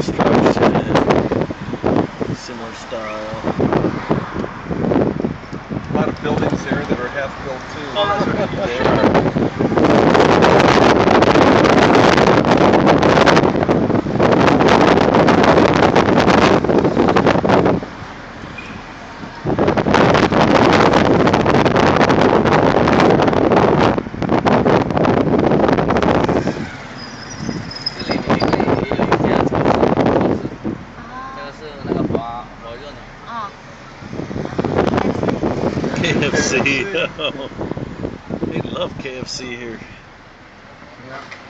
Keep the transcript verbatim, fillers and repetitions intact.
construction, similar style. A lot of buildings there that are half built too. Oh, that's right. They are. K F C. They love K F C here. Yeah.